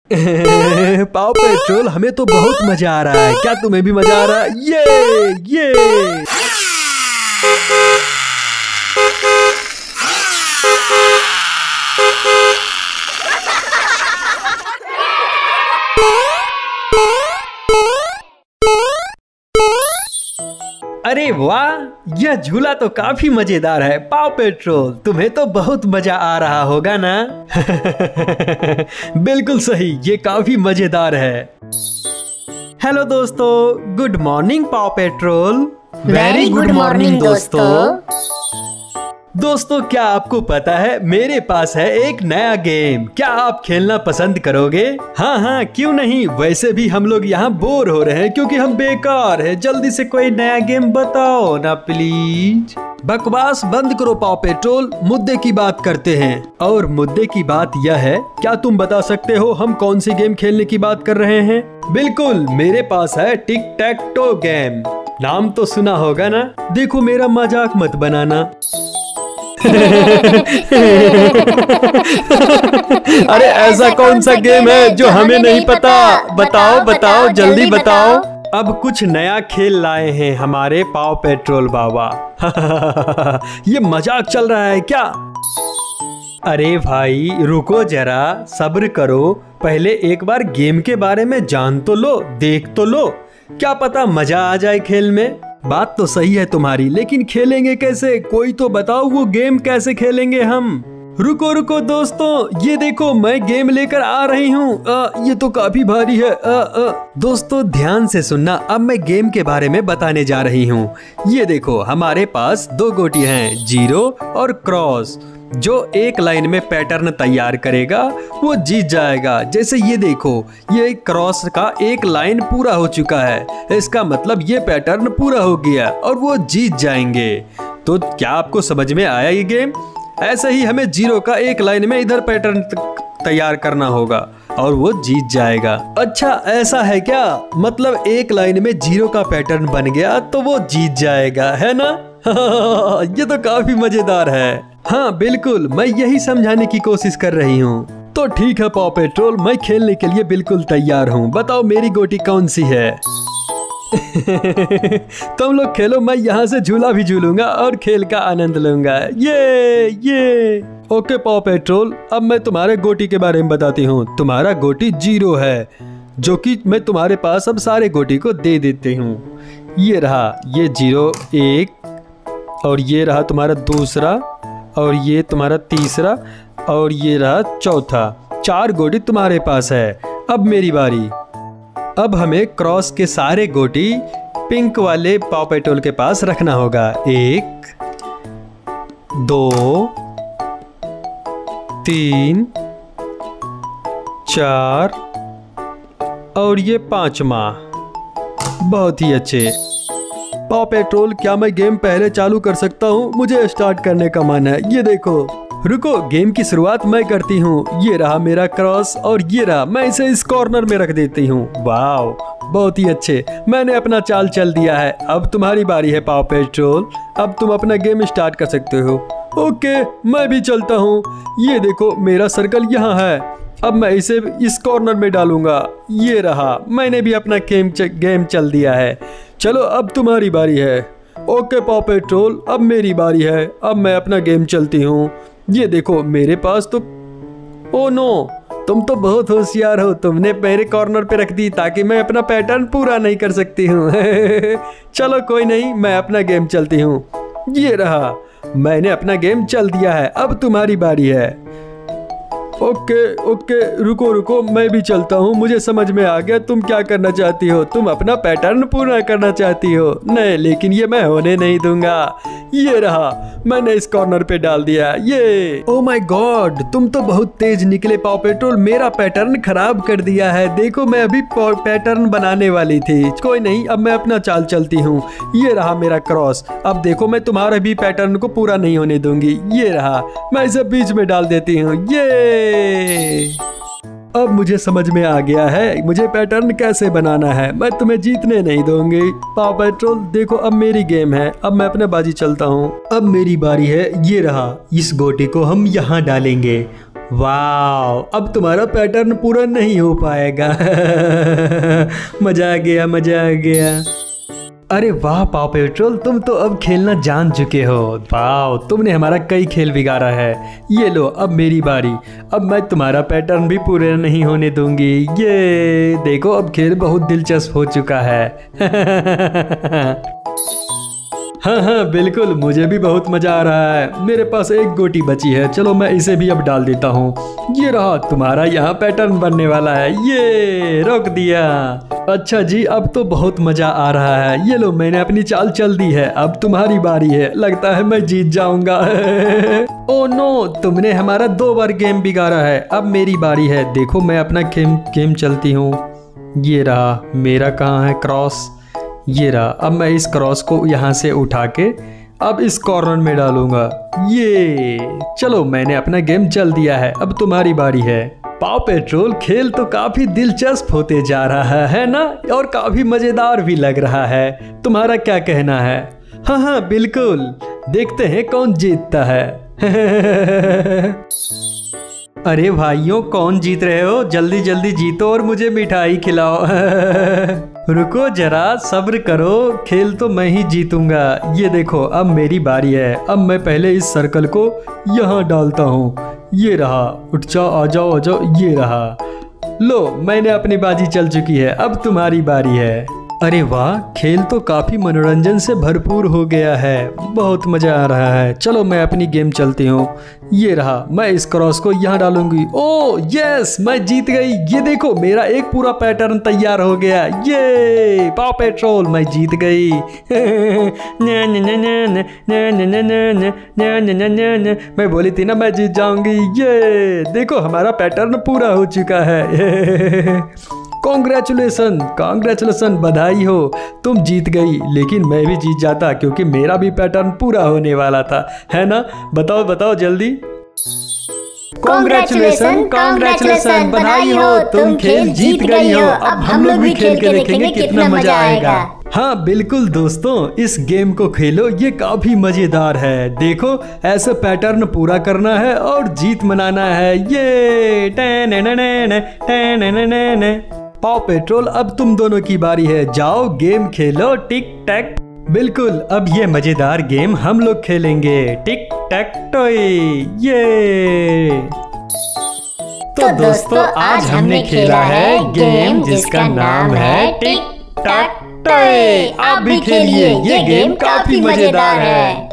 पाव petrol, हमें तो बहुत मजा आ रहा है। क्या तुम्हें भी मजा आ रहा है? ये अरे वाह, यह झूला तो काफी मजेदार है। पाव पेट्रोल, तुम्हें तो बहुत मजा आ रहा होगा ना? बिल्कुल सही, ये काफी मजेदार है। हेलो दोस्तों, गुड मॉर्निंग पाव पेट्रोल। वेरी गुड मॉर्निंग दोस्तों। दोस्तों, क्या आपको पता है मेरे पास है एक नया गेम? क्या आप खेलना पसंद करोगे? हाँ, क्यों नहीं। वैसे भी हम लोग यहाँ बोर हो रहे हैं क्योंकि हम बेकार है। जल्दी से कोई नया गेम बताओ ना प्लीज। बकवास बंद करो पाव पेट्रोल, मुद्दे की बात करते हैं। और मुद्दे की बात यह है, क्या तुम बता सकते हो हम कौन सी गेम खेलने की बात कर रहे हैं? बिल्कुल, मेरे पास है टिक टैक टो गेम। नाम तो सुना होगा ना? देखो, मेरा मजाक मत बनाना। अरे ऐसा कौन सा गेम है जो हमें नहीं पता? बताओ, जल्दी बताओ। अब कुछ नया खेल लाए हैं हमारे पाव पेट्रोल बाबा। ये मजाक चल रहा है क्या? अरे भाई रुको जरा, सब्र करो। पहले एक बार गेम के बारे में जान तो लो, देख तो लो। क्या पता मजा आ जाए खेल में। बात तो सही है तुम्हारी, लेकिन खेलेंगे कैसे? कोई तो बताओ, वो गेम कैसे खेलेंगे हम? रुको दोस्तों, ये देखो मैं गेम लेकर आ रही हूँ। ये तो काफी भारी है। दोस्तों ध्यान से सुनना, अब मैं गेम के बारे में बताने जा रही हूँ। ये देखो, हमारे पास दो गोटी हैं, जीरो और क्रॉस। जो एक लाइन में पैटर्न तैयार करेगा वो जीत जाएगा। जैसे ये देखो, ये क्रॉस का एक लाइन पूरा हो चुका है, इसका मतलब ये पैटर्न पूरा हो गया और वो जीत जाएंगे। तो क्या आपको समझ में आया ये गेम? ऐसे ही हमें जीरो का एक लाइन में इधर पैटर्न तैयार करना होगा और वो जीत जाएगा। अच्छा ऐसा है क्या? मतलब एक लाइन में जीरो का पैटर्न बन गया तो वो जीत जाएगा, है ना? ये तो काफी मजेदार है। हाँ बिल्कुल, मैं यही समझाने की कोशिश कर रही हूँ। तो ठीक है पाव पेट्रोल, मैं खेलने के लिए बिल्कुल तैयार हूँ। बताओ मेरी गोटी कौन सी है? तुम लोग खेलो, मैं यहाँ से झूला भी झूलूंगा और खेल का आनंद लूंगा। ये ओके पाव पेट्रोल, अब मैं तुम्हारे गोटी के बारे में बताती हूँ। तुम्हारा गोटी जीरो है, जो कि मैं तुम्हारे पास अब सारे गोटी को दे देती हूँ। ये रहा, ये जीरो एक, और ये रहा तुम्हारा दूसरा, और ये तुम्हारा तीसरा, और ये रहा चौथा। चार गोटी तुम्हारे पास है। अब मेरी बारी। अब हमें क्रॉस के सारे गोटी पिंक वाले पाव पेट्रोल के पास रखना होगा। एक, दो, तीन, चार, और ये पांचवा। बहुत ही अच्छे। पाव पेट्रोल, क्या मैं गेम पहले चालू कर सकता हूँ? मुझे स्टार्ट करने का मन है। ये देखो, रुको, गेम की शुरुआत मैं करती हूँ। ये रहा मेरा क्रॉस और ये रहा, मैं इसे इस कॉर्नर में रख देती हूँ। वाव, बहुत ही अच्छे, मैंने अपना चाल चल दिया है। अब तुम्हारी बारी है पाव पेट्रोल, अब तुम अपना गेम स्टार्ट कर सकते हो। ओके, मैं भी चलता हूँ। ये देखो, मेरा सर्कल यहाँ है। अब मैं इसे इस कॉर्नर में डालूंगा। ये रहा, मैंने भी अपना गेम चल दिया है। चलो अब तुम्हारी बारी है। ओके पाव पेट्रोल, अब मेरी बारी है। अब मैं अपना गेम चलती हूँ। ये देखो, मेरे पास तो, ओ नो, तुम तो बहुत होशियार हो। तुमने मेरे कॉर्नर पे रख दी ताकि मैं अपना पैटर्न पूरा नहीं कर सकती हूँ। चलो कोई नहीं, मैं अपना गेम चलती हूँ। ये रहा, मैंने अपना गेम चल दिया है। अब तुम्हारी बारी है। ओके, रुको, मैं भी चलता हूँ। मुझे समझ में आ गया तुम क्या करना चाहती हो। तुम अपना पैटर्न पूरा करना चाहती हो। नहीं, लेकिन ये मैं होने नहीं दूंगा। ये रहा, मैंने इस कॉर्नर पे डाल दिया। ये, ओ माय गॉड, तुम तो बहुत तेज निकले पाव पेट्रोल। मेरा पैटर्न खराब कर दिया है। देखो, मैं अभी पैटर्न बनाने वाली थी। कोई नहीं, अब मैं अपना चाल चलती हूँ। ये रहा मेरा क्रॉस। अब देखो, मैं तुम्हारे भी पैटर्न को पूरा नहीं होने दूंगी। ये रहा, मैं इसे बीच में डाल देती हूँ। ये, अब मुझे समझ में आ गया है मुझे पैटर्न कैसे बनाना है। मैं तुम्हें जीतने नहीं दूंगी। पाव पेट्रोल, देखो अब मेरी गेम है। अब मैं अपने बाजी चलता हूँ। अब मेरी बारी है। ये रहा, इस गोटी को हम यहाँ डालेंगे वाह, अब तुम्हारा पैटर्न पूरा नहीं हो पाएगा। मजा आ गया, मजा आ गया। अरे वाह पाव पेट्रोल, तुम तो अब खेलना जान चुके हो। वाह, तुमने हमारा कई खेल बिगाड़ा है। ये लो, अब मेरी बारी। अब मैं तुम्हारा पैटर्न भी पूरा नहीं होने दूंगी। ये देखो, अब खेल बहुत दिलचस्प हो चुका है। हाँ हाँ बिल्कुल, मुझे भी बहुत मजा आ रहा है। मेरे पास एक गोटी बची है, चलो मैं इसे भी अब डाल देता हूँ। ये रहा, तुम्हारा यहाँ पैटर्न बनने वाला है। ये रोक दिया। अच्छा जी, अब तो बहुत मजा आ रहा है। ये लो, मैंने अपनी चाल चल दी है। अब तुम्हारी बारी है। लगता है मैं जीत जाऊंगा। ओ नो, तुमने हमारा 2 बार गेम बिगाड़ा है। अब मेरी बारी है। देखो, मैं अपना गेम चलती हूँ। ये रहा, मेरा कहाँ है क्रॉस? ये रहा। अब मैं इस क्रॉस को यहाँ से उठा के अब इस कॉर्नर में डालूंगा। ये चलो, मैंने अपना गेम चल दिया है। अब तुम्हारी बारी है। पाव पेट्रोल, खेल तो काफी दिलचस्प होते जा रहा है ना, और काफी मजेदार भी लग रहा है। तुम्हारा क्या कहना है? हाँ हाँ बिल्कुल, देखते हैं कौन जीतता है। अरे भाइयों, कौन जीत रहे हो? जल्दी जल्दी जीतो और मुझे मिठाई खिलाओ। रुको जरा, सब्र करो, खेल तो मैं ही जीतूंगा। ये देखो, अब मेरी बारी है। अब मैं पहले इस सर्कल को यहाँ डालता हूँ। ये रहा, उठ जाओ, आ जाओ आ जाओ। ये रहा, लो, मैंने अपनी बाजी चल चुकी है। अब तुम्हारी बारी है। अरे वाह, खेल तो काफी मनोरंजन से भरपूर हो गया है। बहुत मजा आ रहा है। चलो, मैं अपनी गेम चलती हूँ। ये रहा, मैं इस क्रॉस को यहाँ डालूंगी। ओह यस, मैं जीत गई। ये देखो, मेरा एक पूरा पैटर्न तैयार हो गया। ये पाव पेट्रोल, मैं जीत गई। मैं बोली थी ना मैं जीत जाऊंगी। ये देखो, हमारा पैटर्न पूरा हो चुका है। कॉन्ग्रेचुलेसन, कॉन्ग्रेचुलेसन, बधाई हो, तुम जीत गई। लेकिन मैं भी जीत जाता, क्योंकि मेरा भी पैटर्न पूरा होने वाला था, है ना? बताओ बताओ जल्दी। कॉन्ग्रेचुलेसन, कॉन्ग्रेचुलेसन, बधाई हो, तुम खेल जीत गई हो। अब हम लोग भी खेल के देखेंगे कितना मजा आएगा। हाँ बिल्कुल दोस्तों, इस गेम को खेलो, ये काफी मजेदार है। देखो, ऐसे पैटर्न पूरा करना है और जीत मनाना है। ये पाव पेट्रोल, अब तुम दोनों की बारी है। जाओ, गेम खेलो, टिक टैक। बिल्कुल, अब ये मजेदार गेम हम लोग खेलेंगे, टिक टैक टॉय। ये तो दोस्तों, आज हमने खेला है गेम जिसका नाम है टिक टैक टॉय। आप भी खेलिए, ये गेम काफी मजेदार है।